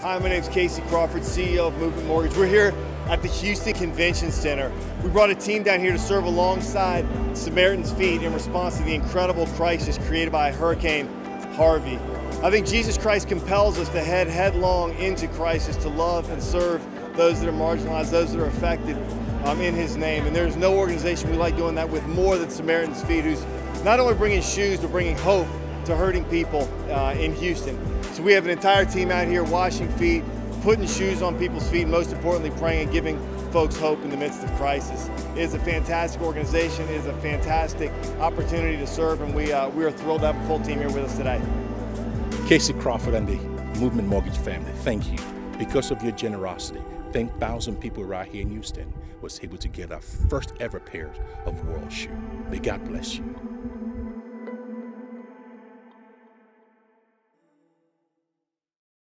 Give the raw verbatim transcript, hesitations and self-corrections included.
Hi, my name is Casey Crawford, C E O of Movement Mortgage. We're here at the Houston Convention Center. We brought a team down here to serve alongside Samaritan's Feet in response to the incredible crisis created by Hurricane Harvey. I think Jesus Christ compels us to head headlong into crisis, to love and serve those that are marginalized, those that are affected um, in His name. And there's no organization we like doing that with more than Samaritan's Feet, who's not only bringing shoes, but bringing hope to hurting people uh, in Houston. So we have an entire team out here washing feet, putting shoes on people's feet, and most importantly, praying and giving folks hope in the midst of crisis. It is a fantastic organization. It is a fantastic opportunity to serve, and we, uh, we are thrilled to have a full team here with us today. Casey Crawford and the Movement Mortgage family, thank you. Because of your generosity, ten thousand people right here in Houston was able to get our first ever pair of world shoes. May God bless you.